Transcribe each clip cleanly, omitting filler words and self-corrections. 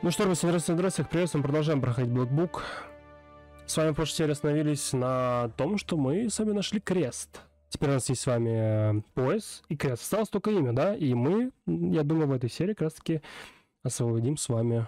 Ну что, здравствуйте, всех приветствуем, продолжаем проходить Black Book. С вами в прошлой серии остановились на том, что мы с вами нашли крест. Теперь у нас есть с вами пояс и крест. Осталось только имя, да? И мы, я думаю, в этой серии как раз таки освободим с вами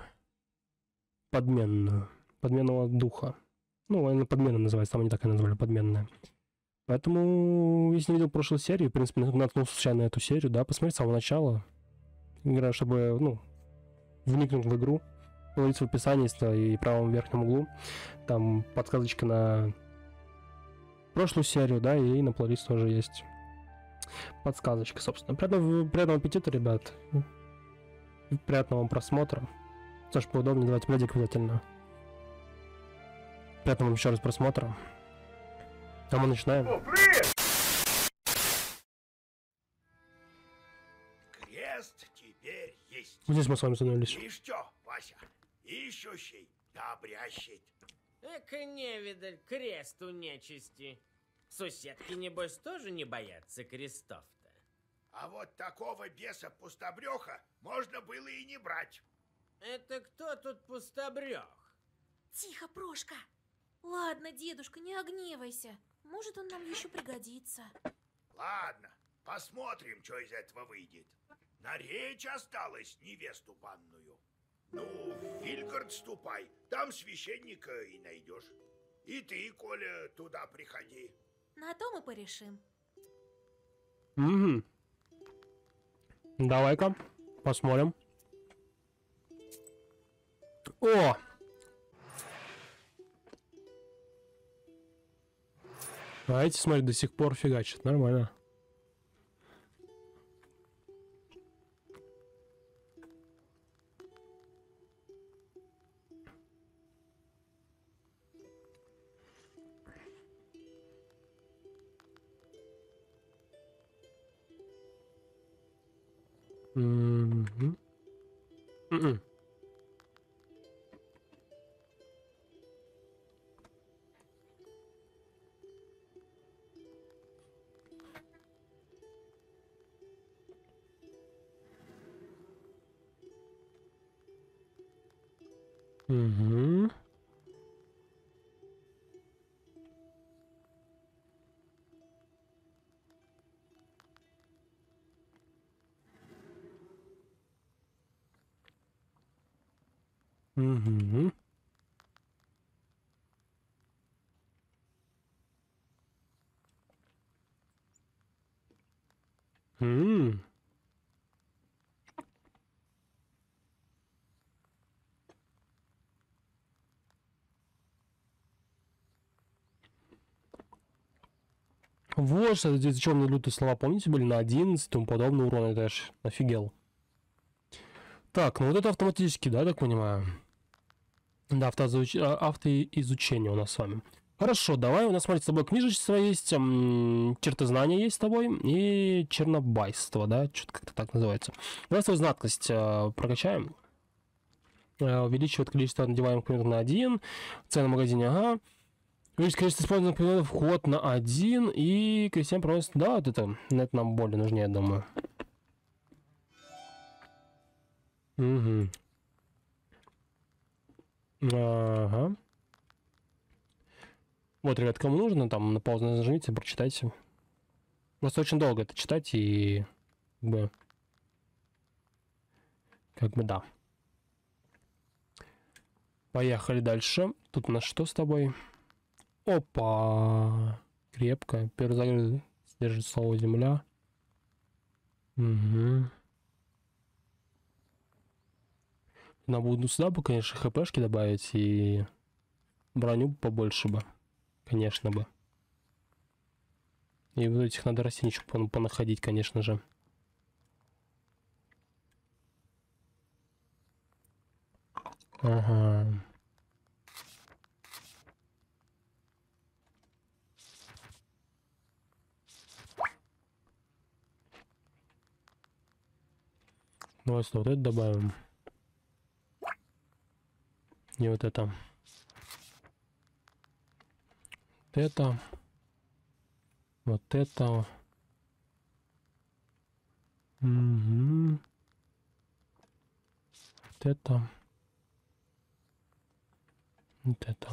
подменного духа. Ну, она подмена называется, там они так и назвали, подменная. Поэтому, если не видел прошлую серию, в принципе, наткнулся случайно на эту серию, да, посмотреть с самого начала. Игра, чтобы, ну, вникнуть в игру. Говорится в описании и в правом верхнем углу. Там подсказочка на прошлую серию, да, и на плейлист тоже есть подсказочка, собственно. Приятного аппетита, ребят. Приятного вам просмотра. Саш, поудобнее, давайте пледик обязательно. Приятного вам еще раз просмотра. А мы начинаем. О, привет! Крест теперь есть. Здесь мы с вами остановились. И что, Вася? Ищущий, добрящий. Эка невидаль, крест у нечисти. Соседки, небось, тоже не боятся крестов-то. А вот такого беса-пустобреха можно было и не брать. Это кто тут пустобрех? Тихо, Прошка. Ладно, дедушка, не огневайся. Может, он нам еще пригодится. Ладно, посмотрим, что из этого выйдет. На речь осталось невесту банную. Ну, в Вильгард ступай, там священника и найдешь. И ты, Коля, туда приходи. На то мы порешим. Угу. Давай-ка посмотрим. О! А эти, смотри, до сих пор фигачат. Нормально. Угу. Угу. Угу. Угу. Угу. Вот, что эти темные лютые слова, помните, были на 11 и тому подобное урона, это аж офигел. Так, ну вот это автоматически, да, так понимаю? Да, автоизучение у нас с вами. Хорошо, давай, у нас, смотрите, с тобой книжечство есть, чертознание есть с тобой и чернобайство, да, что-то как-то так называется. Давай свою знатность прокачаем. Увеличивает количество надеваемых предметов на 1, цены в магазине, ага. Увеличить количество использованных предметов вход на 1 и крестьян приносит, да, вот это нам более нужнее, я думаю. Угу. Ага. Вот, ребят, кому нужно, там на паузу нажмите, прочитайте. Просто очень долго это читать и как бы да. Поехали дальше. Тут у нас что с тобой? Опа! Крепко. Первый загрузка содержит слово земля. Угу. Надо будет сюда бы, конечно, хпшки добавить и броню побольше бы. Конечно бы. И вот этих надо растенечек понаходить, конечно же. Ага. Давай вот это добавим. И вот это. Вот это. Вот это. Угу. Вот это. Вот это.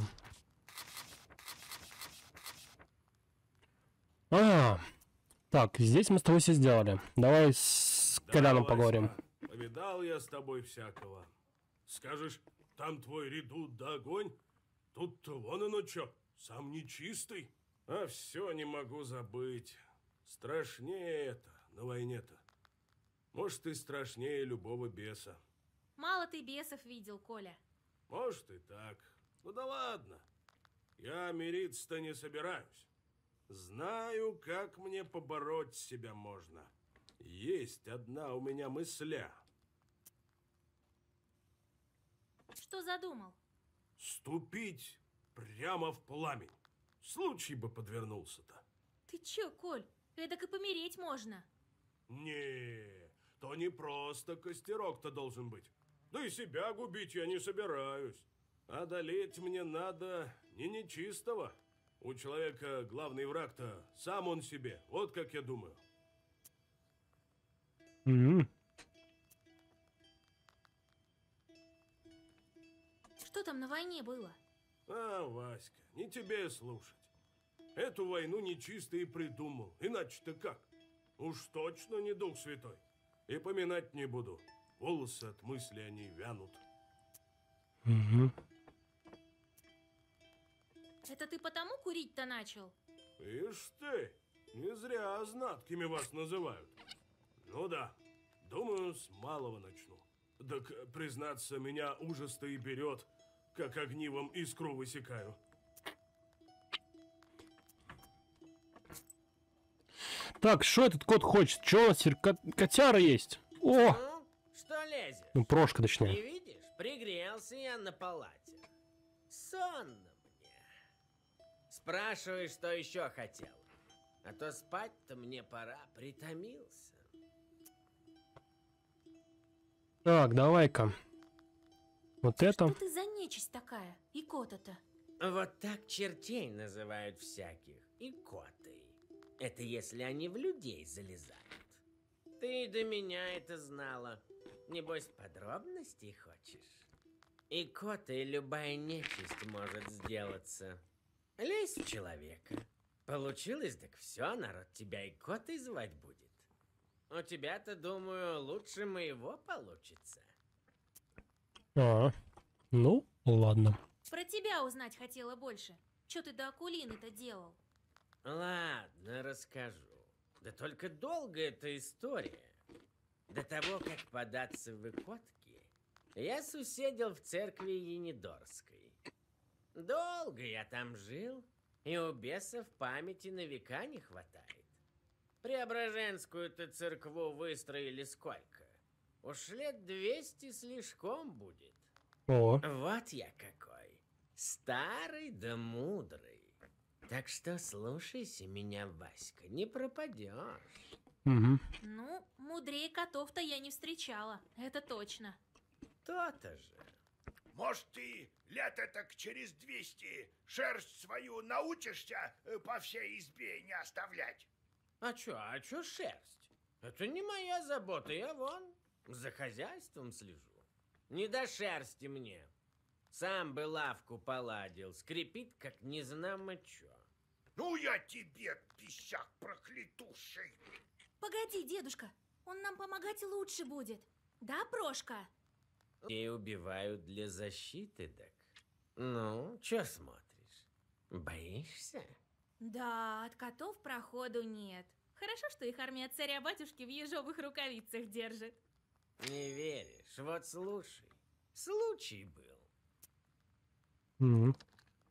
А, так, здесь мы с тобой все сделали. Давай с Коляном поговорим. Васька, повидал я с тобой всякого. Скажешь, там твой редут да огонь? Тут-то вон оно чё, сам нечистый. А все не могу забыть. Страшнее это на войне-то. Может, и страшнее любого беса. Мало ты бесов видел, Коля. Может, и так. Ну да ладно. Я мириться-то не собираюсь. Знаю, как мне побороть себя можно. Есть одна у меня мысля. Что задумал? Ступить прямо в пламень. Случай бы подвернулся-то. Ты чё, Коль? Эдак и помереть можно. Не, то не просто костерок-то должен быть. Да и себя губить я не собираюсь. Одолеть мне надо не нечистого. У человека главный враг-то сам он себе. Вот как я думаю. Мгм. Что там на войне было? А, Васька, не тебе слушать. Эту войну нечистый и придумал. Иначе-то как? Уж точно не Дух Святой. И поминать не буду. Волосы от мысли они вянут. Мгм. Это ты потому курить-то начал? Ишь ты, не зря знаткими вас называют. Ну да, думаю, с малого начну. Так, признаться, меня ужас-то и берет, как огнивом искру высекаю. Так, что этот кот хочет? Че у нас теперь котяра есть? О! Ну, что лезешь? Ну, Прошка, Не точнее. видишь? Пригрелся я на палате. Сонно мне. Спрашивай, что еще хотел. А то спать-то мне пора, притомился. Так, давай-ка. Вот это. Что ты за нечисть такая? И кота-то? Вот так чертей называют всяких. И коты. Это если они в людей залезают. Ты до меня это знала. Небось, подробностей хочешь? И коты, и любая нечисть может сделаться. Лезь в человека. Получилось, так все, народ тебя и котой звать будет. У тебя-то, думаю, лучше моего получится. А, ну, ладно. Про тебя узнать хотела больше. Чё ты до Акулины-то делал? Ладно, расскажу. Да только долго эта история. До того, как податься в Икотки, я суседил в церкви Енидорской. Долго я там жил, и у бесов памяти на века не хватает. Преображенскую-то церкву выстроили сколько? Уж лет 200 слишком будет. О, Вот я какой. Старый да мудрый. Так что слушайся меня, Васька, не пропадешь. угу. Ну, мудрее котов-то я не встречала. Это точно. То-то же. Может, ты лет так через 200 шерсть свою научишься по всей избе не оставлять? А чё шерсть? Это не моя забота, я вон за хозяйством слежу. Не до шерсти мне. Сам бы лавку поладил, скрипит, как незнамо чё. Ну, я тебе, писяк проклятущий. Погоди, дедушка, он нам помогать лучше будет. Да, Прошка? И убивают для защиты, так? Ну, чё смотришь? Боишься? Да, от котов проходу нет. Хорошо, что их армия царя-батюшки в ежовых рукавицах держит. Не веришь? Вот слушай. Случай был. Угу.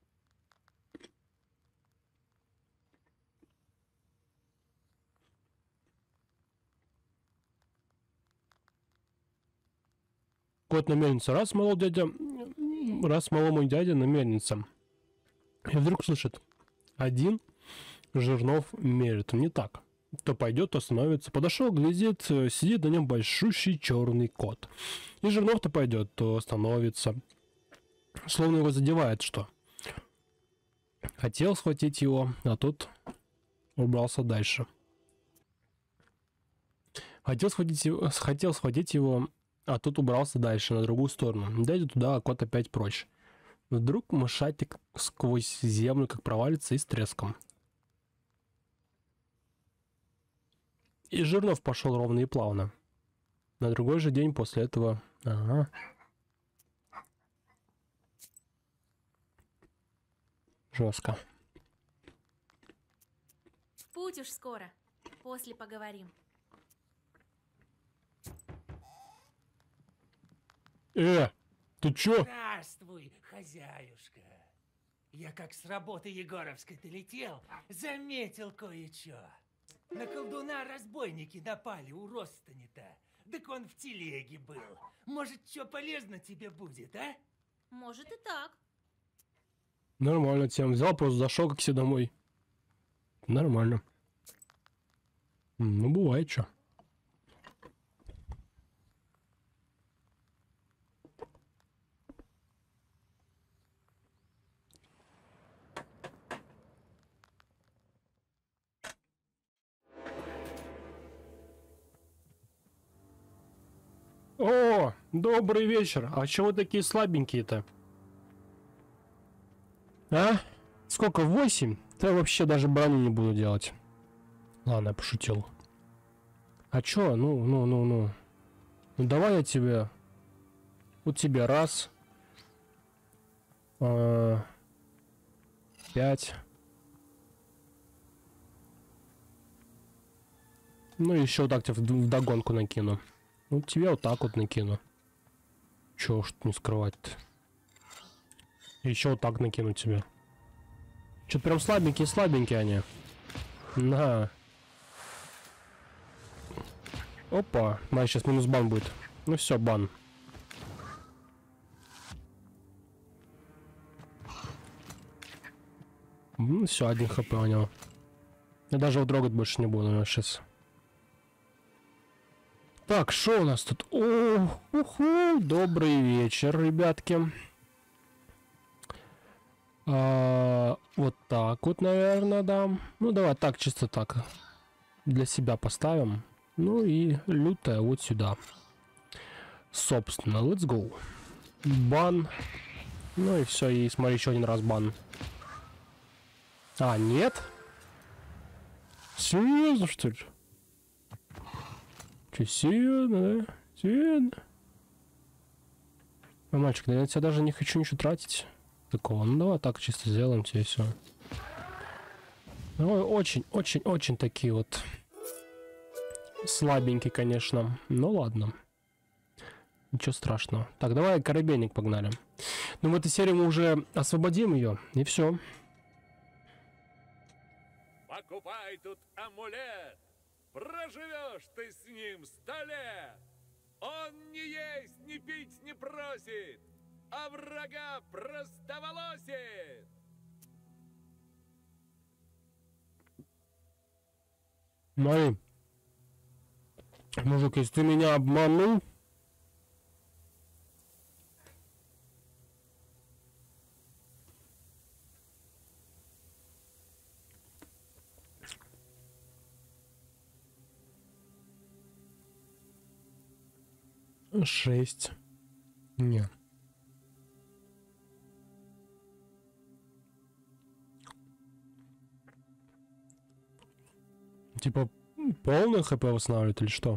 Кот на мельнице. Раз малому дядя на мельнице. И вдруг слышит. Один жернов мерит. Не так. То пойдет, то становится. Подошел, глядит, сидит на нем большущий черный кот. И жернов-то пойдет, то становится. Словно его задевает что. Хотел схватить его, а тут убрался дальше. Хотел схватить его, а тут убрался дальше, на другую сторону. Дядя туда, а кот опять прочь. Вдруг мышатик сквозь землю как провалится и с треском. И Жирнов пошел ровно и плавно. На другой же день после этого... Ага. Жестко. В путь уж скоро. После поговорим. Ты чё? Здравствуй, хозяюшка. Я как с работы Егоровской-то летел, заметил кое-что. На колдуна разбойники напали у Ростани-то. Так он в телеге был. Может, что полезно тебе будет, а? Может и так. Нормально тема. Взял, просто зашел как все домой. Нормально. Ну, бывает что. О, добрый вечер. А чего вы такие слабенькие-то? А? Сколько? 8? Да я вообще даже броню не буду делать. Ладно, я пошутил. А чё? Ну, давай я тебе... Вот тебе раз. 5. Ну, еще вот так тебе вдогонку накину. Вот тебе вот так вот накину. Чё уж не скрывать-то. Еще вот так накину тебе. Что-то прям слабенькие они. На. Опа. На, сейчас минус бан будет. Ну все, бан. Все, 1 хп у него. Я даже его трогать больше не буду, наверное, сейчас. Так, что у нас тут? О, уху, добрый вечер, ребятки. Вот так вот, наверное, да. Ну, давай так, чисто так. Для себя поставим. Ну и лютая вот сюда. Собственно, let's go. Бан. Ну и все, и смотри, еще один раз бан. А, нет? Серьезно, что ли? Че, серьезно, да? Серьезно? А, мальчик, да я на тебя даже не хочу ничего тратить. Такого. Ну давай так чисто сделаем тебе все. Ну, очень такие вот слабенькие, конечно. Ну ладно. Ничего страшного. Так, давай корабельник погнали. Ну в этой серии мы уже освободим ее, и все. Покупай тут амулет. Проживешь ты с ним 100 лет. Он не есть, не пить не просит, а врага простоволосит. Смотри. Мужик, если ты меня обманул... Шесть. Не. Типа полный хп восстанавливает или что?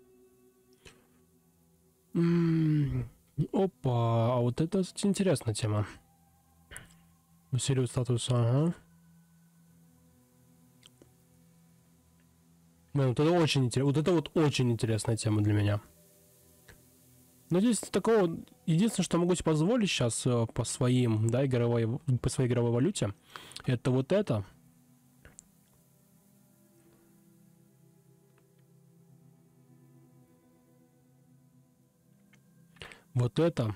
Опа, а вот это интересная тема. Усиливает статус, ага. Блин, вот это очень интересно. Вот это вот очень интересная тема для меня. Но здесь такого... Единственное, что могу себе позволить сейчас по своим, да, по своей игровой валюте, это вот это. Вот это.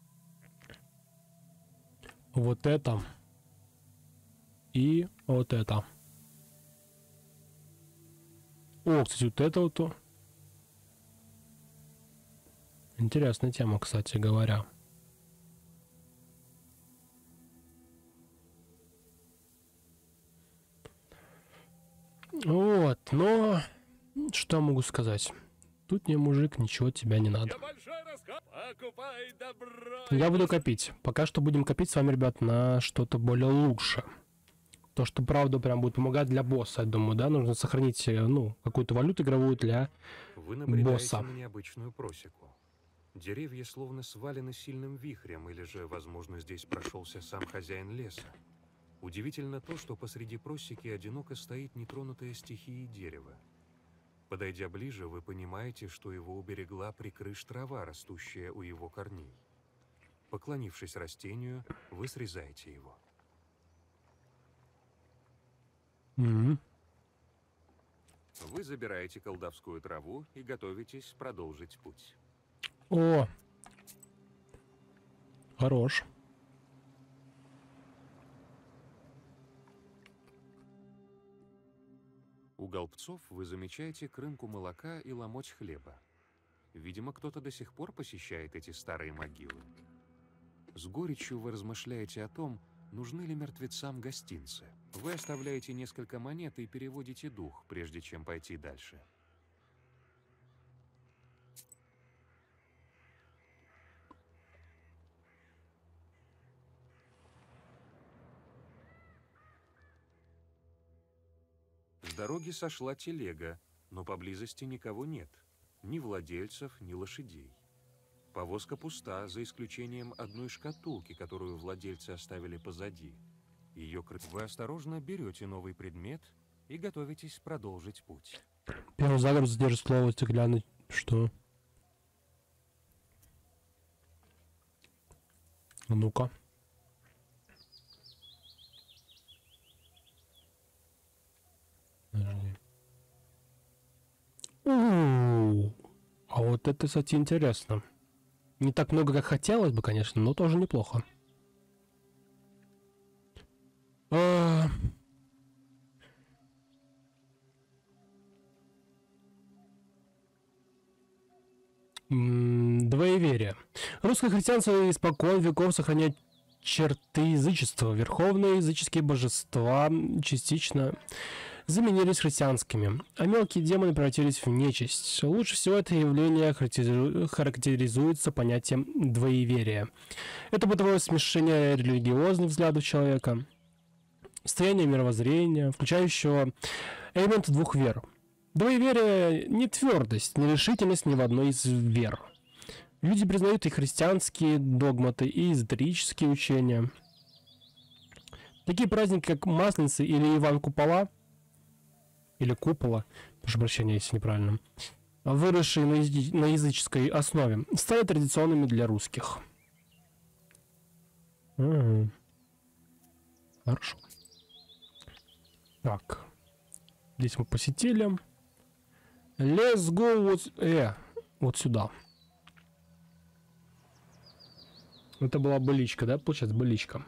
Вот это. И вот это. О, кстати, вот это вот. Интересная тема, кстати говоря. Вот, но что могу сказать? Тут мне, мужик, ничего от тебя не надо. Я большой рассказ. Покупай добро. Я буду копить. Пока что будем копить с вами, ребят, на что-то более лучше. То, что правда прям будет помогать для босса, я думаю, да? Нужно сохранить, ну, какую-то валюту игровую для Вы набредаете босса. на необычную просеку. Деревья словно свалены сильным вихрем, или же, возможно, здесь прошелся сам хозяин леса. Удивительно то, что посреди просеки одиноко стоит нетронутое стихией дерево. Подойдя ближе, вы понимаете, что его уберегла прикрыш трава, растущая у его корней. Поклонившись растению, вы срезаете его. Мгм. Вы забираете колдовскую траву и готовитесь продолжить путь. О! Хорош. У голбцов вы замечаете крынку молока и ломоть хлеба. Видимо, кто-то до сих пор посещает эти старые могилы. С горечью вы размышляете о том, нужны ли мертвецам гостинцы. Вы оставляете несколько монет и переводите дух, прежде чем пойти дальше. С дороги сошла телега, но поблизости никого нет. Ни владельцев, ни лошадей. Повозка пуста, за исключением одной шкатулки, которую владельцы оставили позади. Ее Вы осторожно берете новый предмет и готовитесь продолжить путь. Первый заговор задержит слово стеклянный. Что? А ну-ка. Подожди. А вот это, кстати, интересно. Не так много, как хотелось бы, конечно, но тоже неплохо. Двоеверие. Русское христианство испокон веков сохраняет черты язычества. Верховные языческие божества частично заменились христианскими, а мелкие демоны превратились в нечисть. Лучше всего это явление характеризуется понятием двоеверия. Это бытовое смешение религиозных взглядов человека, состояние мировоззрения, включающего элементы двух вер. Двоеверие не твердость, не решительность ни в одной из вер. Люди признают и христианские догматы, и эзотерические учения. Такие праздники, как Масленица или Иван Купола, или Купола, прошу прощения, если неправильно, выросшие на языческой основе, стали традиционными для русских. Хорошо. Так. Здесь мы посетили. Let's go вот сюда. Это была быличка, да? Получается, быличка.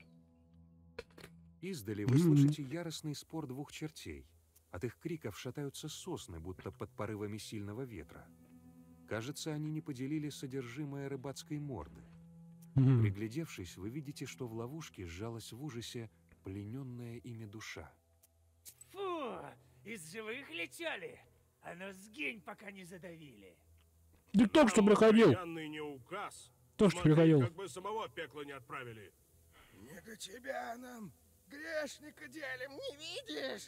Издали вы слышите яростный спор двух чертей. От их криков шатаются сосны, будто под порывами сильного ветра. Кажется, они не поделили содержимое рыбацкой морды. Приглядевшись, вы видите, что в ловушке сжалась в ужасе плененная ими душа. Фу! Из живых летели? А ну сгинь, пока не задавили. Ты только что приходил. Военный не указ. То, что Смотри, приходил. как бы самого пекла не отправили. Не до тебя нам, грешника делим, не видишь?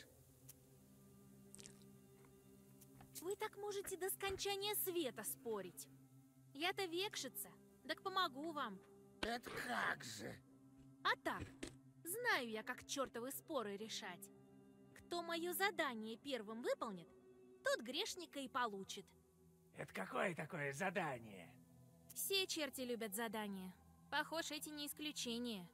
Вы так можете до скончания света спорить. Я-то векшица, так помогу вам. Это как же? А так, знаю я, как чертовы споры решать. Кто мое задание первым выполнит, тот грешника и получит. Это какое такое задание? Все черти любят задания. Похож, эти не исключение.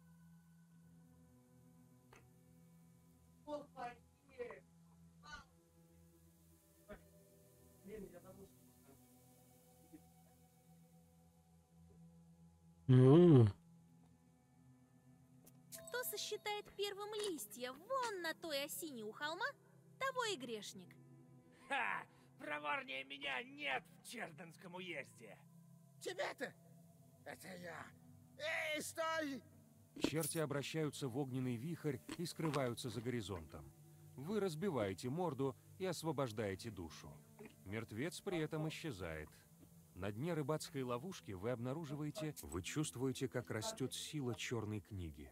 Кто сосчитает первым листья вон на той осине у холма, того и грешник. Ха! Проворнее меня нет в Черденском уезде. Тебя-то? Это я. Эй, стой! Черти обращаются в огненный вихрь и скрываются за горизонтом. Вы разбиваете морду и освобождаете душу. Мертвец при этом исчезает. На дне рыбацкой ловушки вы обнаруживаете, вы чувствуете, как растет сила черной книги.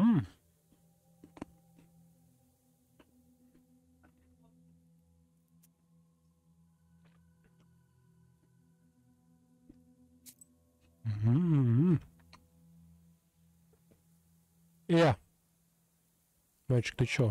Мальчик, ты чё?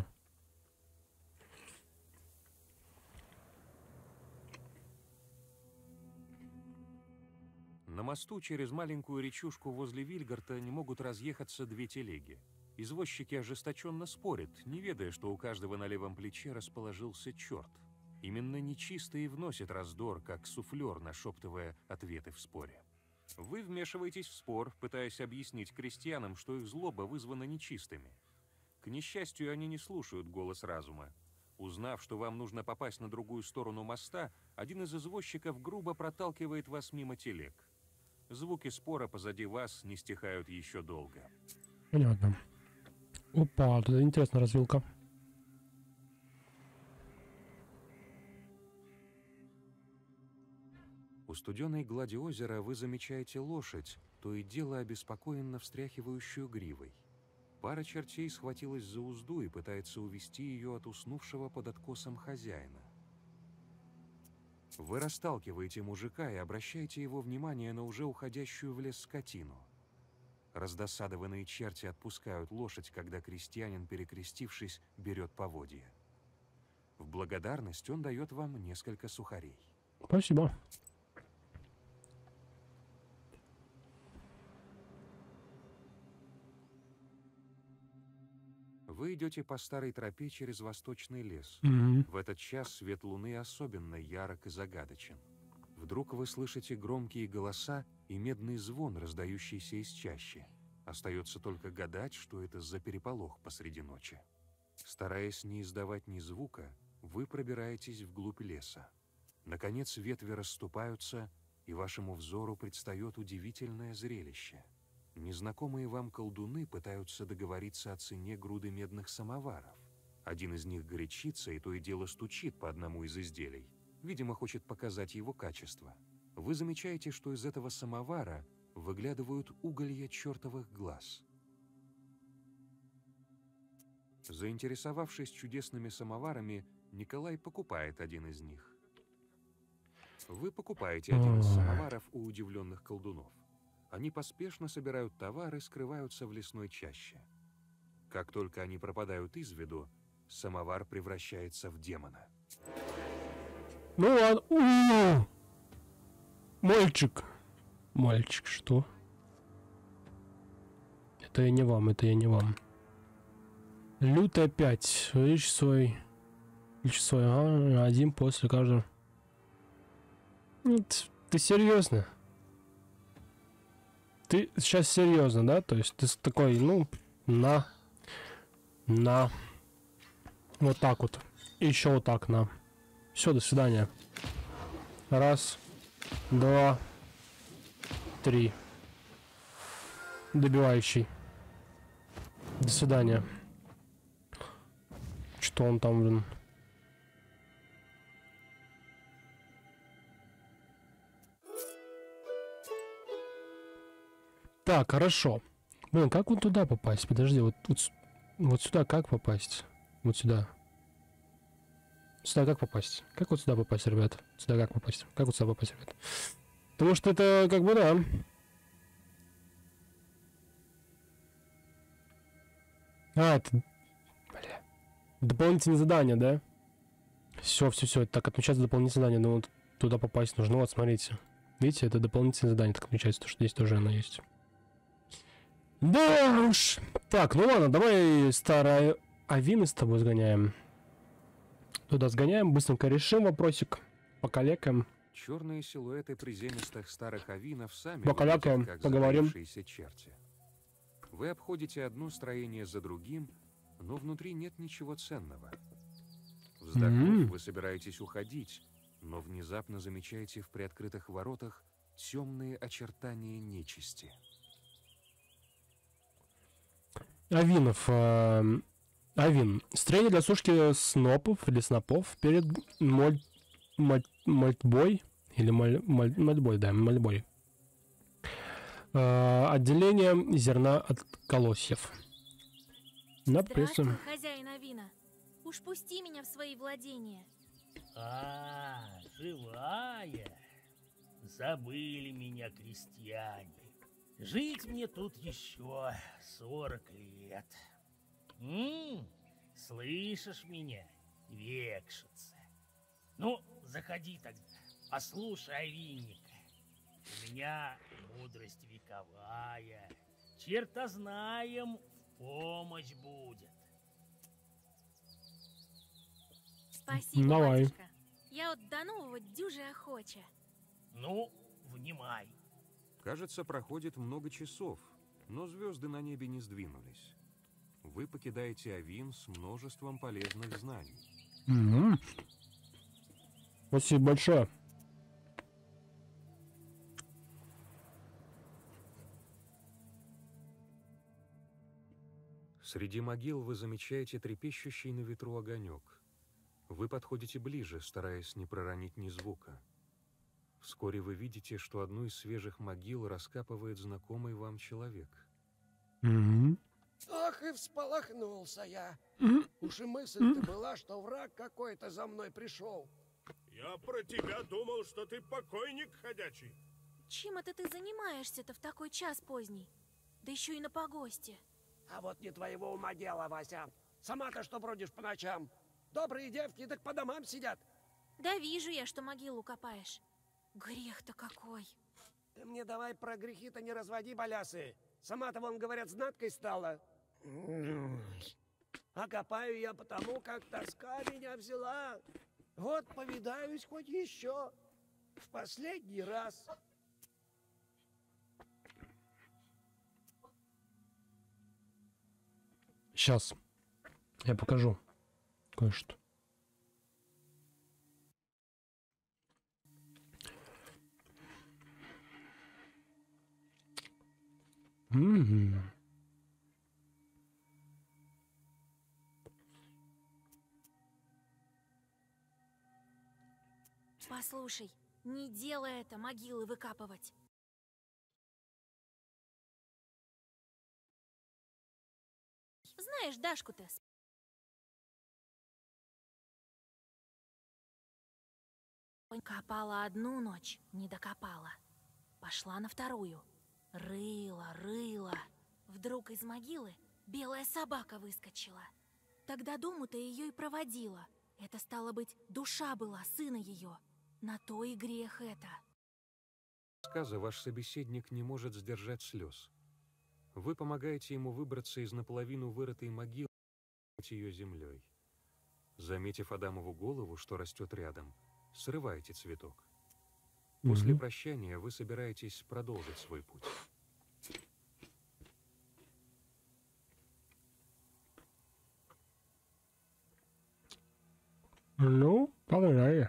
На мосту через маленькую речушку возле Вильгарта не могут разъехаться две телеги. Извозчики ожесточенно спорят, не ведая, что у каждого на левом плече расположился черт. Именно нечистый и вносит раздор, как суфлер, нашептывая ответы в споре. Вы вмешиваетесь в спор, пытаясь объяснить крестьянам, что их злоба вызвана нечистыми. К несчастью, они не слушают голос разума. Узнав, что вам нужно попасть на другую сторону моста, один из извозчиков грубо проталкивает вас мимо телег. Звуки спора позади вас не стихают еще долго. Понятно. Опа, это интересная развилка. У студеной глади озера вы замечаете лошадь, то и дело обеспокоенно встряхивающую гривой. Пара чертей схватилась за узду и пытается увести ее от уснувшего под откосом хозяина. Вы расталкиваете мужика и обращаете его внимание на уже уходящую в лес скотину. Раздосадованные черти отпускают лошадь, когда крестьянин, перекрестившись, берет поводья. В благодарность он дает вам несколько сухарей. Спасибо. Вы идете по старой тропе через восточный лес. В этот час свет луны особенно ярок и загадочен. Вдруг вы слышите громкие голоса и медный звон, раздающийся из чащи. Остается только гадать, что это за переполох посреди ночи. Стараясь не издавать ни звука, вы пробираетесь вглубь леса. Наконец ветви расступаются, и вашему взору предстает удивительное зрелище. Незнакомые вам колдуны пытаются договориться о цене груды медных самоваров. Один из них горячится и то и дело стучит по одному из изделий. Видимо, хочет показать его качество. Вы замечаете, что из этого самовара выглядывают уголья чертовых глаз. Заинтересовавшись чудесными самоварами, Николай покупает один из них. Вы покупаете один из самоваров у удивленных колдунов. Они поспешно собирают товар и скрываются в лесной чаще. Как только они пропадают из виду, самовар превращается в демона. Ну ладно. Мальчик. Мальчик, что? Это я не вам, это я не вам. Лют опять. Лишь свой. Ага, один после каждого. Ты серьезно? Ты сейчас серьезно, да? То есть ты такой, ну, на. Вот так вот. И еще вот так, на. Все, до свидания. Раз, два, три. Добивающий. До свидания. Что он там, блин? Так, хорошо. Блин, как вот туда попасть? Подожди, вот сюда как попасть? Вот сюда. Сюда как попасть? Как вот сюда попасть, ребят? Сюда как попасть? Как вот сюда попасть, ребят? Потому что это как бы, да. Это... Бля. Дополнительное задание, да? Все. Это так отмечается дополнительное задание. Но вот туда попасть нужно. Вот, смотрите. Видите, это дополнительное задание так отмечается, то что здесь тоже оно есть. Да уж. Так, ну ладно, давай старая Авины с тобой сгоняем. Туда сгоняем, быстренько решим вопросик. Покалекаем. Черные силуэты приземистых старых авинов сами Покалякаем, выглядят, как поговорим. загоревшиеся черти. Вы обходите одно строение за другим, но внутри нет ничего ценного. Вздохнув, вы собираетесь уходить, но внезапно замечаете в приоткрытых воротах темные очертания нечисти. Авинов. Авин. Строение для сушки снопов или снопов перед мальтбой. Или мальтбой, да, мальтбой. Отделение зерна от колосьев. Здравствуй, Написано. хозяин Авина. Уж пусти меня в свои владения. Живая. Забыли меня крестьяне. Жить мне тут еще 40 лет. Слышишь меня, векшица? Ну, заходи тогда, послушай овинника. У меня мудрость вековая, чертознаем в помощь будет. Спасибо, Давай. батюшка. Я вот до нового дюже охоча. Ну, внимай. Кажется, проходит много часов, но звезды на небе не сдвинулись. Вы покидаете Авин с множеством полезных знаний. Спасибо большое. Среди могил вы замечаете трепещущий на ветру огонек. Вы подходите ближе, стараясь не проронить ни звука. Вскоре вы видите, что одну из свежих могил раскапывает знакомый вам человек. Ах, и всполохнулся я. Уж и мысль-то была, что враг какой-то за мной пришел. Я про тебя думал, что ты покойник ходячий. Чем это ты занимаешься-то в такой час поздний? Да еще и на погосте. А вот не твоего ума дело, Вася. Сама-то что бродишь по ночам? Добрые девки так по домам сидят. Да вижу я, что могилу копаешь. Грех-то какой. Ты мне давай про грехи-то не разводи, балясы. Сама-то, вон, говорят, знаткой стала. А копаю я потому, как тоска меня взяла. Вот повидаюсь хоть еще. В последний раз. Сейчас. Я покажу кое-что. Послушай, не делай это, могилы выкапывать. Знаешь Дашку-то? Копала одну ночь, не докопала. Пошла на вторую. Рыла. Вдруг из могилы белая собака выскочила. Тогда дому-то ее и проводила. Это, стало быть, душа была сына ее. На то и грех это. Сказа ваш собеседник не может сдержать слез. Вы помогаете ему выбраться из наполовину вырытой могилы и ее землей. Заметив Адамову голову, что растет рядом, срываете цветок. После прощания вы собираетесь продолжить свой путь. Ну, погнали.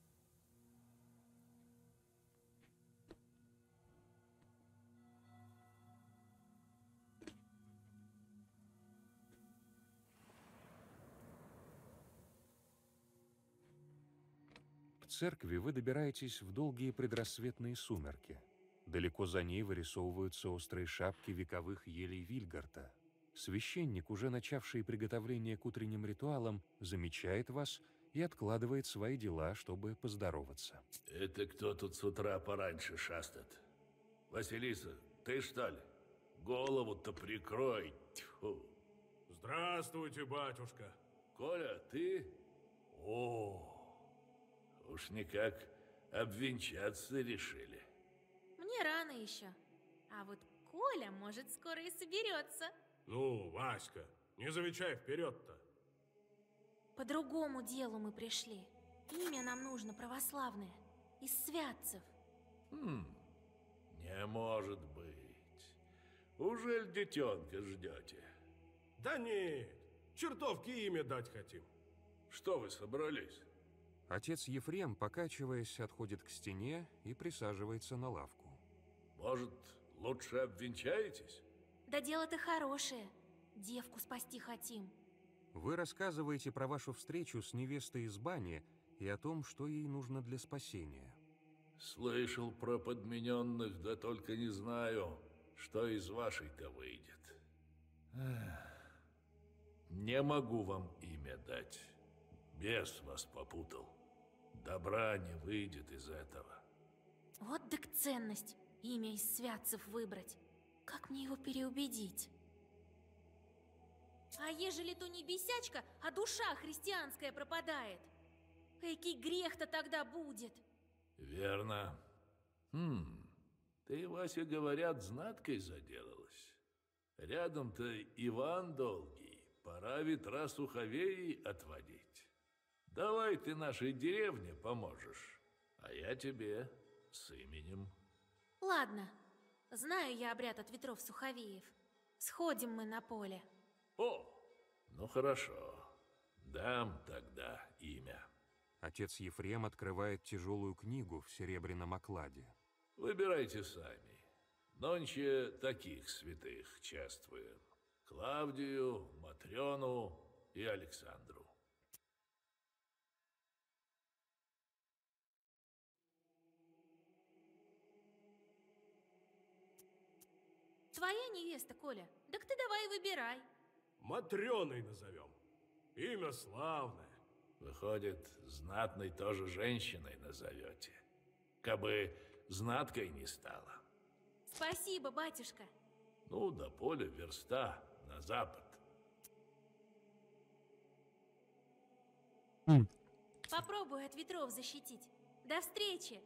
К церкви вы добираетесь в долгие предрассветные сумерки. Далеко за ней вырисовываются острые шапки вековых елей Вильгарта. Священник, уже начавший приготовление к утренним ритуалам, замечает вас и откладывает свои дела, чтобы поздороваться. Это кто тут с утра пораньше шастает? Василиса, ты что ли? Голову-то прикрой. Тьфу. Здравствуйте, батюшка. Коля, ты? О, уж никак обвенчаться решили. Мне рано еще. А вот Коля, может, скоро и соберется. Ну, Васька, не замечай вперед-то. По другому делу мы пришли. Имя нам нужно православное. Из святцев. Не может быть. Ужель детенка ждете? Да нет, чертовки имя дать хотим. Что вы собрались? Отец Ефрем, покачиваясь, отходит к стене и присаживается на лавку. Может, лучше обвенчаетесь? Да дело-то хорошее. Девку спасти хотим. Вы рассказываете про вашу встречу с невестой из бани и о том, что ей нужно для спасения. Слышал про подмененных, да только не знаю, что из вашей-то выйдет. Не могу вам имя дать. Бес вас попутал. Добра не выйдет из этого. Вот так ценность. Имя из святцев выбрать. Как мне его переубедить? А ежели то не бесячка, а душа христианская пропадает? Экий грех-то тогда будет. Верно. Ты, Вася, говорят, знаткой заделалась. Рядом-то Иван Долгий. Пора ветра суховеей отводить. Давай ты нашей деревне поможешь, а я тебе с именем. Ладно. Знаю я обряд от ветров суховеев. Сходим мы на поле. О, ну хорошо. Дам тогда имя. Отец Ефрем открывает тяжелую книгу в серебряном окладе. Выбирайте сами. Нонче таких святых чествуем. Клавдию, Матрёну и Александру. Твоя невеста, Коля. Так ты давай выбирай. Матрёной назовем. Имя славное. Выходит, знатной тоже женщиной назовете. Кабы знаткой не стала. Спасибо, батюшка. Ну, до поля верста на запад. Попробую от ветров защитить. До встречи.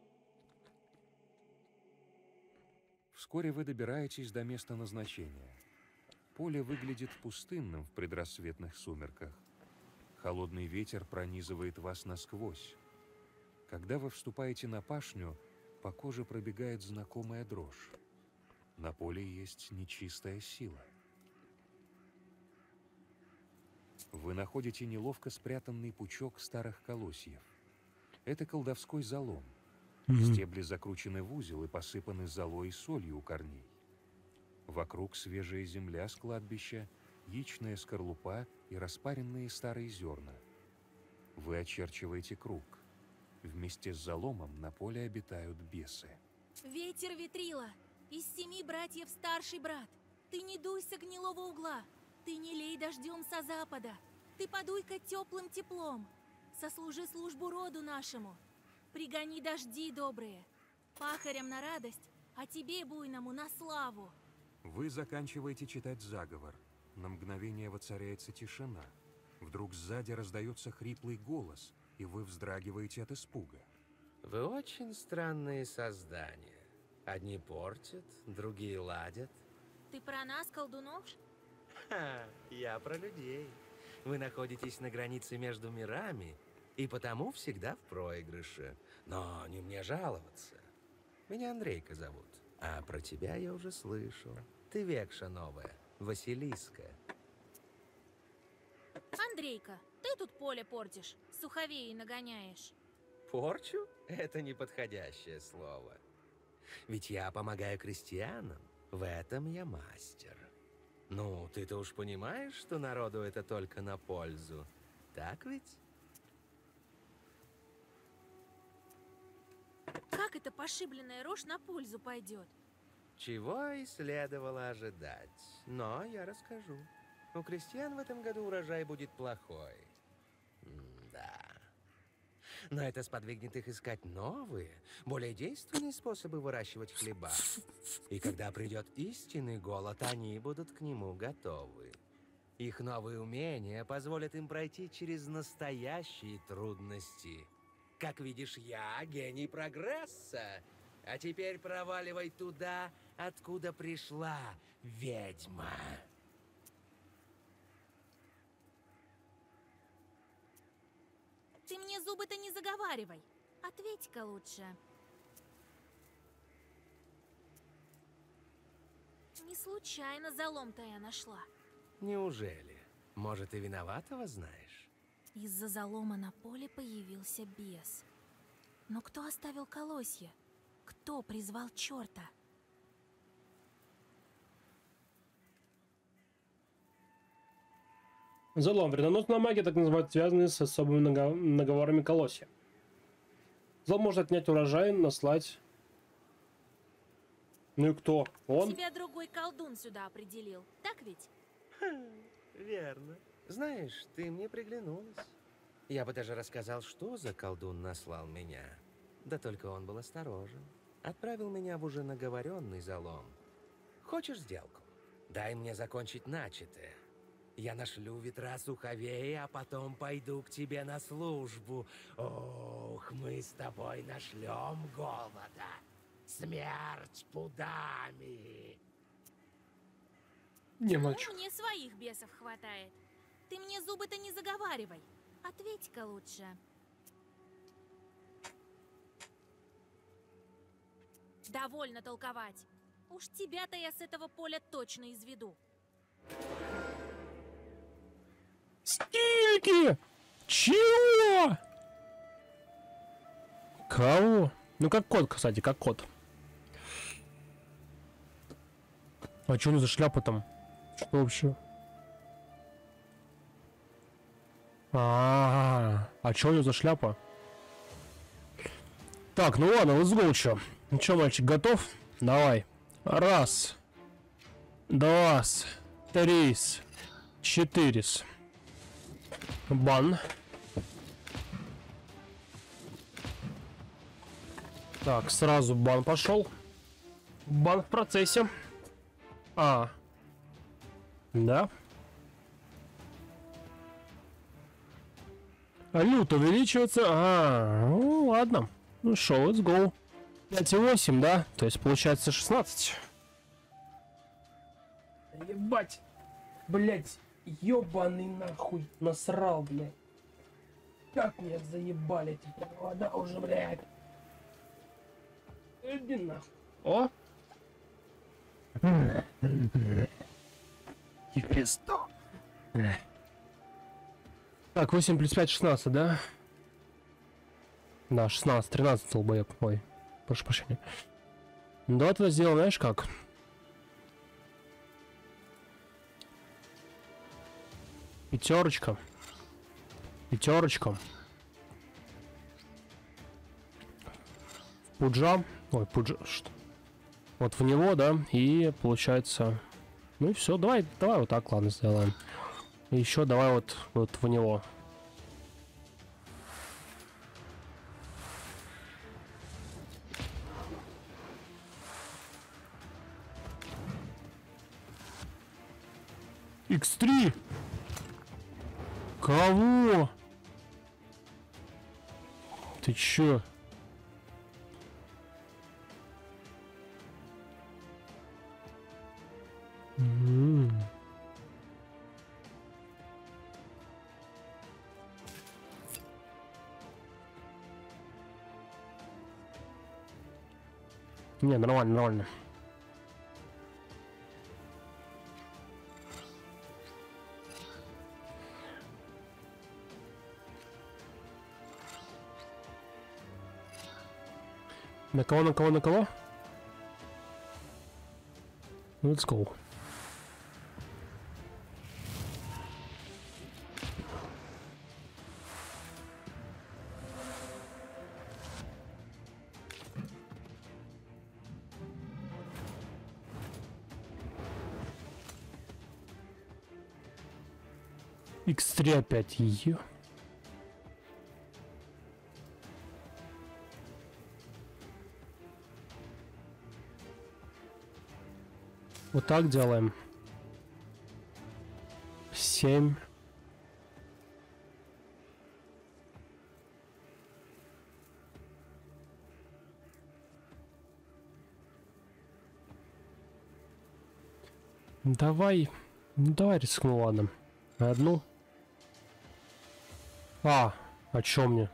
Вскоре вы добираетесь до места назначения. Поле выглядит пустынным в предрассветных сумерках. Холодный ветер пронизывает вас насквозь. Когда вы вступаете на пашню, по коже пробегает знакомая дрожь. На поле есть нечистая сила. Вы находите неловко спрятанный пучок старых колосьев. Это колдовской залом. Стебли закручены в узел и посыпаны золой и солью у корней. Вокруг свежая земля с кладбища, яичная скорлупа и распаренные старые зерна. Вы очерчиваете круг. Вместе с заломом на поле обитают бесы. Ветер ветрила. Из 7 братьев старший брат. Ты не дуйся гнилого угла. Ты не лей дождем со запада. Ты подуй-ка теплым теплом. Сослужи службу роду нашему. Пригони дожди добрые. Пахарям на радость, а тебе, буйному, на славу. Вы заканчиваете читать заговор. На мгновение воцаряется тишина. Вдруг сзади раздается хриплый голос, и вы вздрагиваете от испуга. Вы очень странные создания. Одни портят, другие ладят. Ты про нас, колдунов? Ха, я про людей. Вы находитесь на границе между мирами, и потому всегда в проигрыше. Но не мне жаловаться. Меня Андрейка зовут. А про тебя я уже слышал. Ты Векша новая, Василиска. Андрейка, ты тут поле портишь, суховеи нагоняешь. Порчу? Это неподходящее слово. Ведь я помогаю крестьянам. В этом я мастер. Ну, ты-то уж понимаешь, что народу это только на пользу. Так ведь? Как эта пошибленная рожь на пользу пойдет? Чего и следовало ожидать. Но я расскажу. У крестьян в этом году урожай будет плохой. Да. Но это сподвигнет их искать новые, более действенные способы выращивать хлеба. И когда придет истинный голод, они будут к нему готовы. Их новые умения позволят им пройти через настоящие трудности. Как видишь, я гений прогресса. А теперь проваливай туда, откуда пришла ведьма. Ты мне зубы-то не заговаривай. Ответь-ка лучше. Не случайно залом-то я нашла. Неужели? Может, и виноватого знаешь? Из-за залома на поле появился бес. Но кто оставил колосья? Кто призвал черта? Залом. Вредоносная магия, так называют, связанные с особыми наговорами колосья. Зал может отнять урожай, наслать. Ну и кто? Он? Тебя другой колдун сюда определил, так ведь? Верно. Знаешь, ты мне приглянулась. Я бы даже рассказал, что за колдун наслал меня. Да только он был осторожен. Отправил меня в уже наговоренный залом. Хочешь сделку? Дай мне закончить начатое. Я нашлю ветра суховее, а потом пойду к тебе на службу. Ох, мы с тобой нашлем голода. Смерть пудами. Не, Ну, мальчик. мне своих бесов хватает. Ты мне зубы-то не заговаривай. Ответь-ка лучше. Довольно толковать. Уж тебя-то я с этого поля точно изведу. Стильки! Чего? Кого? Ну как кот, кстати, как кот. А что у него за шляпа там? Что вообще? А что у него за шляпа? Так, ну ладно, let's go, чё? Ну чё, мальчик, готов? Давай. Раз. Два. Три. Четыре. Бан. Так, сразу бан пошел. Бан в процессе. А. Да. Лют увеличивается. Ну ладно. Ну шо, let's go. 5,8, да? То есть получается 16. Ебать. Блять. Ёбаный нахуй. Насрал, блядь. Как меня заебали эти провода уже, блядь. Иди нахуй. О! Ефесто. Так, 8 плюс 5, 16, да? Да, 16, 13, долбоеб. Ой, прошу прощения. Ну, давай тогда сделаем, знаешь как? Пятерочка. Пятерочка. Пуджа. Ой, пуджа. Что? Вот в него, да, и получается... Ну и все, давай вот так, ладно, сделаем. И еще давай вот в него. X3! Кого? Ты чё? Не, нормально, нормально. На кого, на кого, на кого? Let's go. X3 опять ее. Вот так делаем. 7. Давай. Ну давай рискну, ладно. Одну. О чем мне?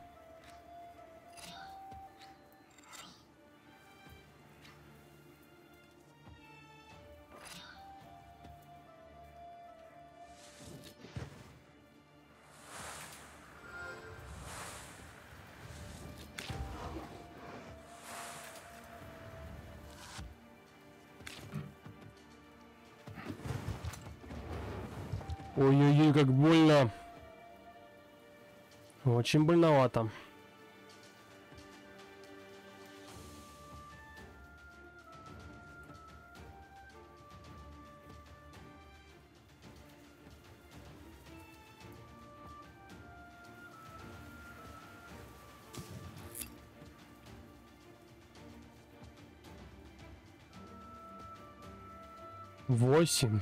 Ой-ой-ой, как больно. Очень больновато. 8.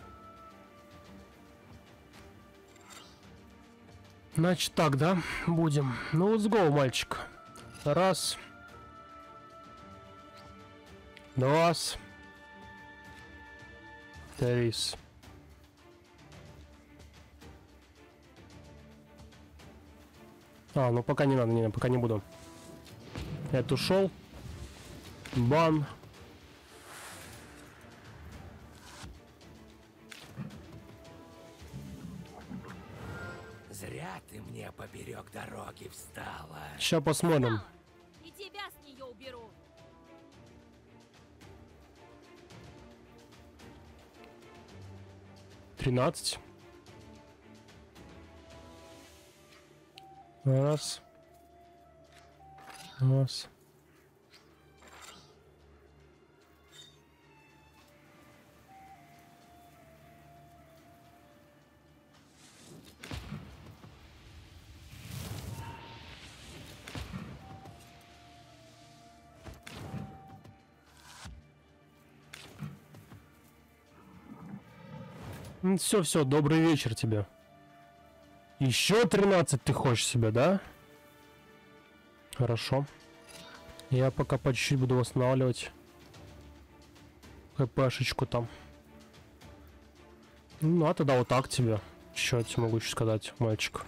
Значит так, да? Будем. Ну, let's go, мальчик. Раз. Два. Три. А, ну пока не надо, не, пока не буду. Это ушел. Бан. Зря ты мне поперек дороги встала. Сейчас посмотрим. И тебя с нее уберу. Тринадцать. Раз. Раз. Все, добрый вечер тебе. Еще 13 ты хочешь себе, да? Хорошо. Я пока по чуть-чуть буду восстанавливать хпшечку там. Ну, а тогда вот так тебе. Что я тебе могу еще сказать, мальчик?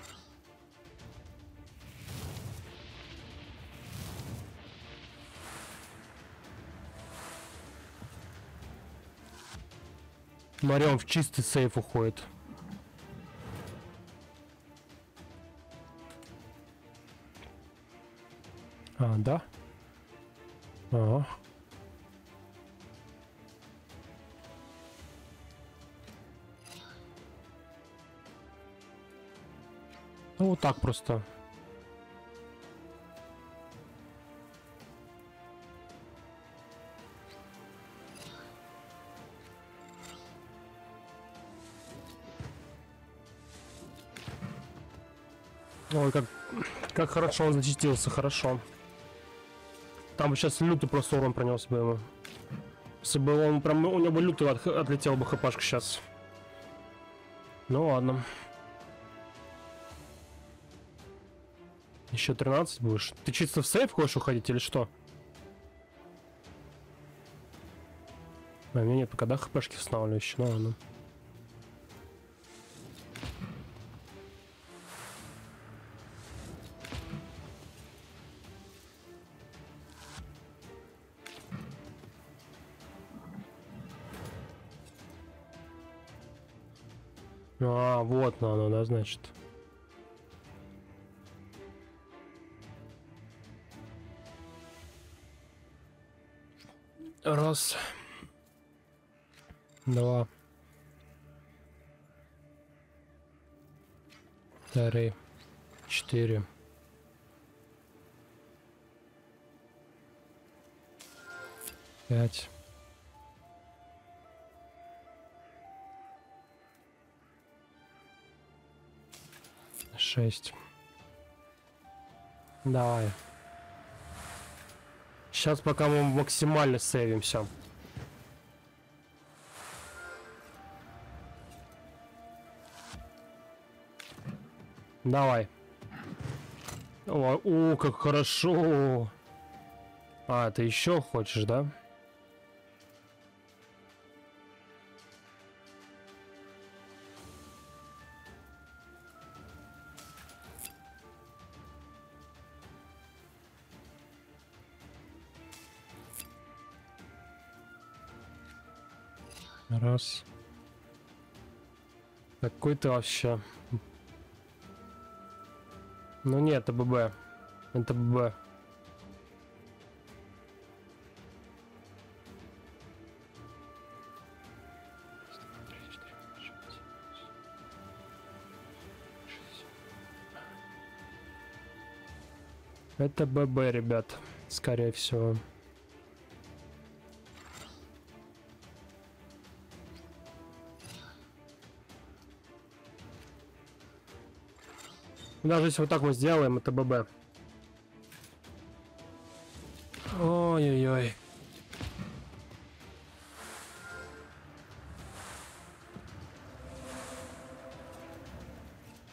Смотри, он в чистый сейф уходит. А, да? Ага. Ну, вот так просто. Ой, как хорошо он зачистился, хорошо. Там бы сейчас лютый просто урон пронес бы ему. Если бы он прям, у него бы лютый отлетел бы хпшка сейчас. Ну ладно. Еще 13 будешь. Ты чисто в сейф хочешь уходить или что? А, у меня нет пока, да, хпшки восстанавливаю еще, ну ладно. А, вот оно, да, значит. Раз. Два. Три. 4. 5. 6. Давай. Сейчас пока мы максимально сейвимся. Давай. О, как хорошо. А, ты еще хочешь, да? Раз. Какой ты вообще? Ну нет, это ББ. Это ББ. Это ББ, ребят. Скорее всего. Даже если вот так мы сделаем, это ББ. Ой-ой-ой.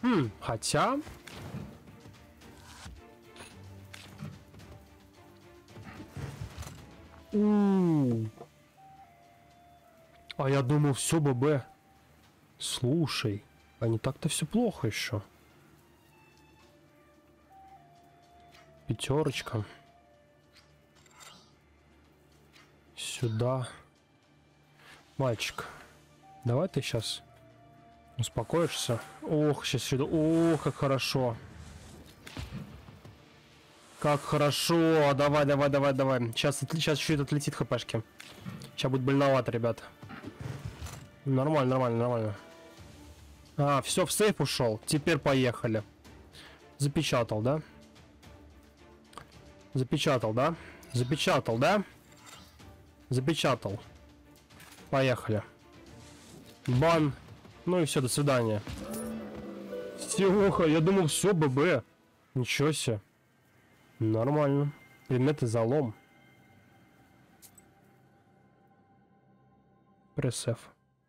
Хотя... А я думал, все, ББ. Слушай, а не так-то все плохо еще. Пятерочка. Сюда. Мальчик, давай ты сейчас успокоишься. Ох, сейчас сюда. Ох, как хорошо. Как хорошо. Давай, давай, давай, давай. Сейчас чуть-чуть отлетит хпшки. Сейчас будет больновато, ребят. Нормально, нормально, нормально. А, все, в сейф ушел. Теперь поехали. Запечатал, да? Запечатал, да? Запечатал, да? Запечатал. Поехали. Бан. Ну и все, до свидания. Всеха, я думал, все, ББ. Ничего себе. Нормально. Предметы залом. Пресс-F.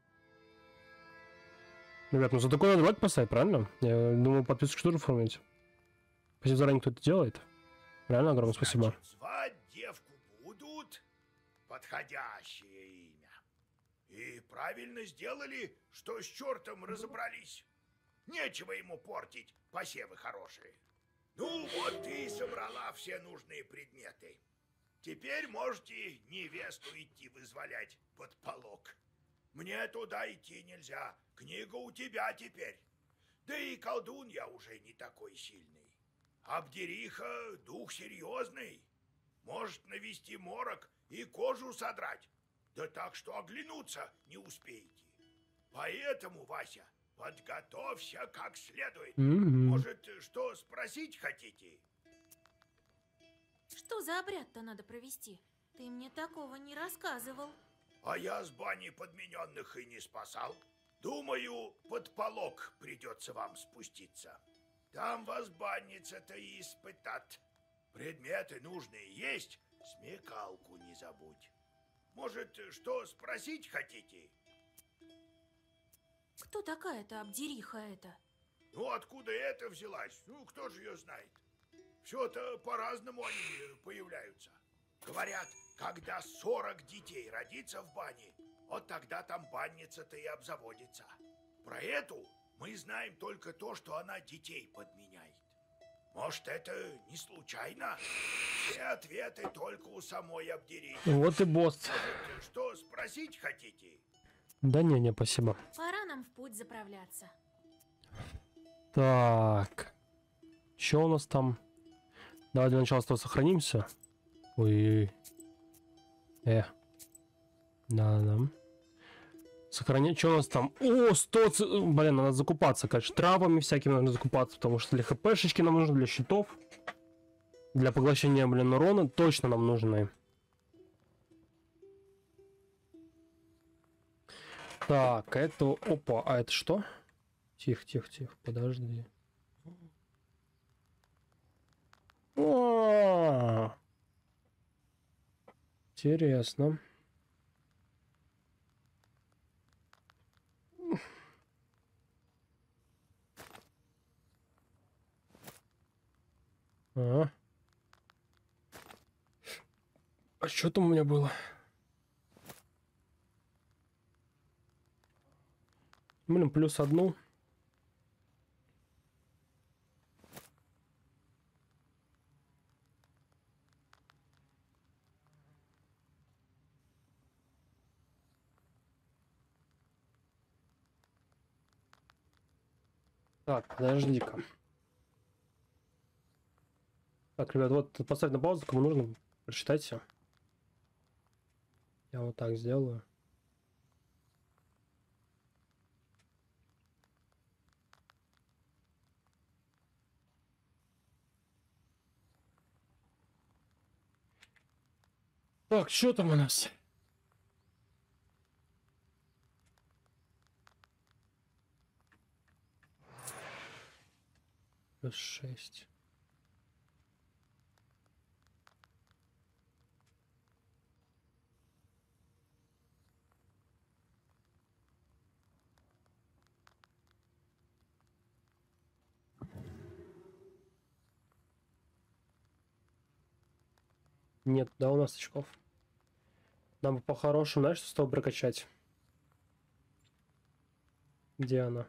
Ребят, ну за такое надо лайк поставить, правильно? Я думаю, подписку тоже оформить. Спасибо заранее, кто это делает. Реально огромное спасибо. Значит, звать девку будут? Подходящее имя. И правильно сделали, что с чертом разобрались. Нечего ему портить посевы хорошие. Ну вот ты и собрала все нужные предметы. Теперь можете невесту идти вызволять под полог. Мне туда идти нельзя. Книга у тебя теперь. Да и колдун я уже не такой сильный. Абдериха дух серьезный. Может навести морок и кожу содрать. Да так, что оглянуться не успеете. Поэтому, Вася, подготовься как следует. Может, что спросить хотите? Что за обряд-то надо провести? Ты мне такого не рассказывал. А я с бани подмененных и не спасал. Думаю, под полог придется вам спуститься. Там вас банница-то и испытат. Предметы нужные есть, смекалку не забудь. Может, что спросить хотите? Кто такая-то Абдериха эта? Ну, откуда это взялась? Ну, кто же ее знает? Все-то по-разному они появляются. Говорят, когда 40 детей родится в бане, вот тогда там банница-то и обзаводится. Про эту мы знаем только то, что она детей подменяет. Может, это не случайно? Все ответы только у самой Абдерихи. Вот и босс. Может, что спросить хотите? Да не, спасибо. Пора нам в путь заправляться. Так. Что у нас там? Давай для начала с тобой сохранимся. Ой. Да. Сохранять. Что у нас там? О, 100... Блин, надо закупаться, конечно. Травами всякими надо закупаться, потому что для хпшечки нам нужно, для щитов. Для поглощения, урона точно нам нужны. Так, это... Опа, а это что? Тихо, подожди. О! Интересно. А что там у меня было? Блин, плюс одну. Так, подожди-ка. Так, ребят, вот поставить на паузу, кому нужно, прочитайте. Я вот так сделаю. Так, что там у нас? Плюс 6. Нет, да, у нас очков. Нам бы по-хорошему, знаешь, что с тобой прокачать? Где она?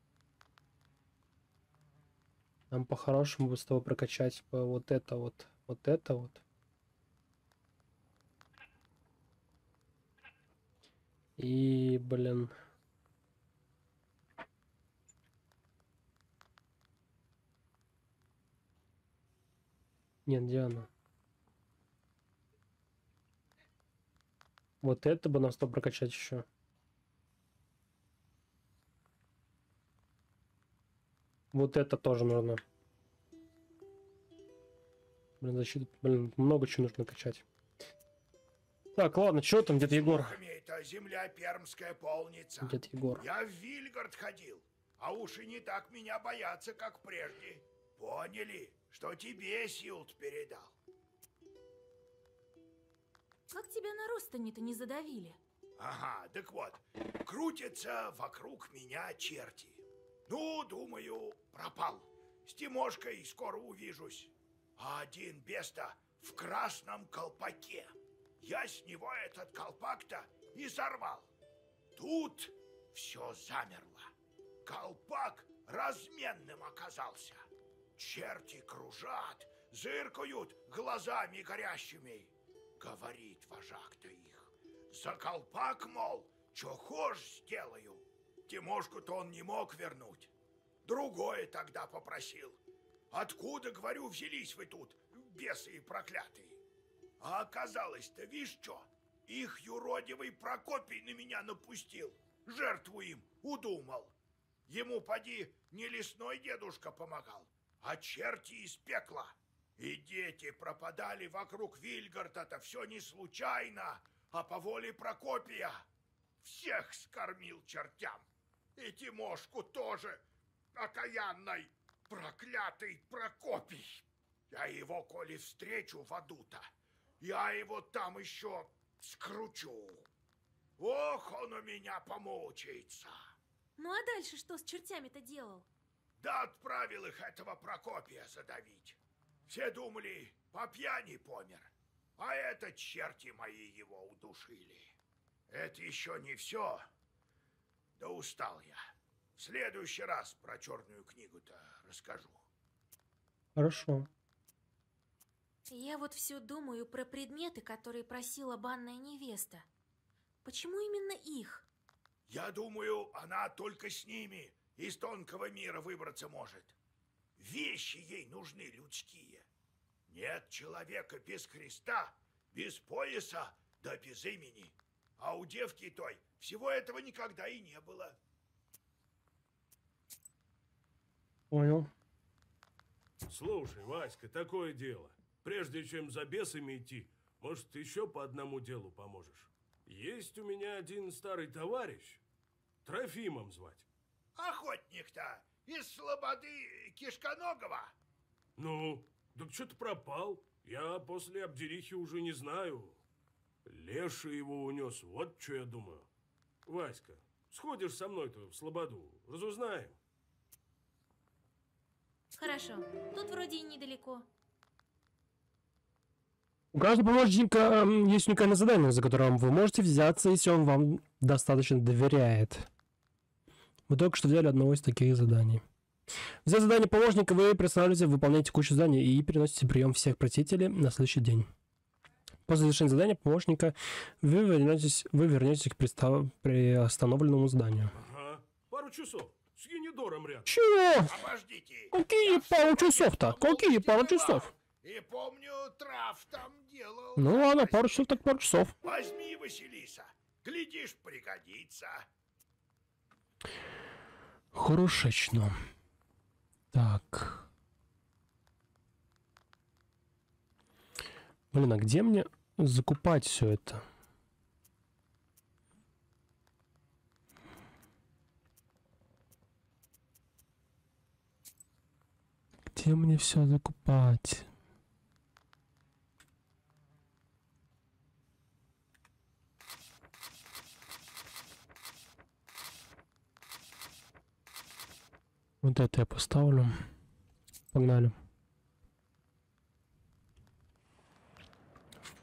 Нам по-хорошему бы с тобой прокачать по вот это вот. Вот это вот. И, блин. Нет, где она? Вот это бы нам с тобой прокачать еще. Вот это тоже нужно. Блин, защита, блин, много чего нужно качать. Так, ладно, что там, дед Егор? Это земля пермская полнится. Дед Егор. Я в Вильгард ходил, а уж и не так меня боятся, как прежде. Поняли, что тебе Силт передал. Как тебя на Ростане-то не задавили? Ага, так вот, крутятся вокруг меня черти. Ну, думаю, пропал. С Тимошкой скоро увижусь. А один беста в красном колпаке. Я с него этот колпак-то и сорвал. Тут все замерло. Колпак разменным оказался. Черти кружат, зыркают глазами горящими. Говорит вожак-то их: за колпак, мол, чё хошь сделаю. Тимошку-то он не мог вернуть. Другое тогда попросил. Откуда, говорю, взялись вы тут, бесы и проклятые? А оказалось-то, вишь чё, их юродивый Прокопий на меня напустил. Жертву им удумал. Ему, поди, не лесной дедушка помогал, а черти из пекла. И дети пропадали вокруг Вильгарда-то все не случайно, а по воле Прокопия. Всех скормил чертям. И Тимошку тоже, окаянной, проклятый Прокопий. Я его, коли встречу в аду-то, я его там еще скручу. Ох, он у меня помучается. Ну а дальше что с чертями-то делал? Да отправил их этого Прокопия задавить. Все думали, по пьяни помер, а это черти мои его удушили. Это еще не все. Да устал я. В следующий раз про черную книгу-то расскажу. Хорошо. Я вот все думаю про предметы, которые просила банная невеста. Почему именно их? Я думаю, она только с ними из тонкого мира выбраться может. Вещи ей нужны людские. Нет человека без креста, без пояса, да без имени. А у девки той всего этого никогда и не было. Понял. Слушай, Васька, такое дело. Прежде чем за бесами идти, может, еще по одному делу поможешь. Есть у меня один старый товарищ, Трофимом звать. Охотник-то из слободы Кишконогова. Ну, так что-то пропал. Я после Абдерихи уже не знаю. Леший его унес, вот что я думаю. Васька, сходишь со мной-то в слободу, разузнаем. Хорошо, тут вроде и недалеко. У каждого помощника есть уникальное задание, за которым вы можете взяться, если он вам достаточно доверяет. Вы только что взяли одного из таких заданий. Взяв задание помощника, вы приостанавливаете, выполняете кучу заданий и переносите прием всех просителей на следующий день. После завершения задания помощника вы вернетесь к приостановленному заданию. Ага, пару часов. С Енидором рядом. Чего? Обождите. Какие пару часов-то? Какие пару часов? И помню, трав там делал. Ну ладно, пару часов так пару часов. Возьми, Василиса. Глядишь, пригодится. Хорошечно. Так. Блин, а где мне закупать все это? Где мне все закупать? Вот это я поставлю. Погнали.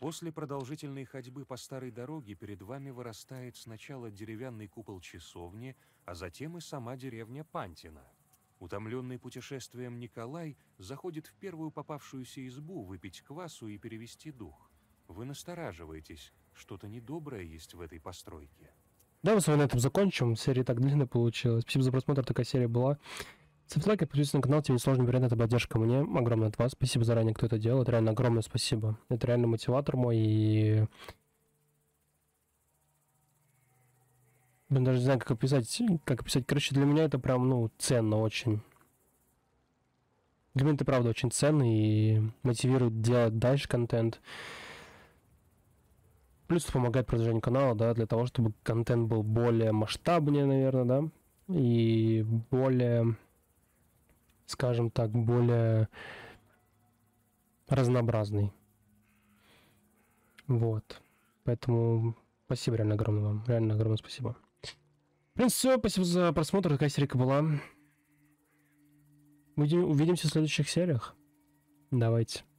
После продолжительной ходьбы по старой дороге перед вами вырастает сначала деревянный купол часовни, а затем и сама деревня Пантина. Утомленный путешествием Николай заходит в первую попавшуюся избу выпить квасу и перевести дух. Вы настораживаетесь, что-то недоброе есть в этой постройке. Да, мы с вами на этом закончим. Серия так длинная получилась. Спасибо за просмотр, такая серия была. Ставьте лайк, подписывайтесь на канал, тебе несложно, вероятно, это поддержка мне. Огромное от вас. Спасибо заранее, кто это делает. Реально огромное спасибо. Это реально мотиватор мой. И... Блин, даже не знаю, как описать. Короче, для меня это прям, ну, ценно очень. Для меня это правда очень ценно и мотивирует делать дальше контент. Плюс помогает продвижению канала, да, для того, чтобы контент был более масштабнее, наверное, да, и более, скажем так, более разнообразный. Вот. Поэтому спасибо реально огромное вам. Реально огромное спасибо. В принципе, все. Спасибо за просмотр. Такая серия была. Увидимся в следующих сериях. Давайте.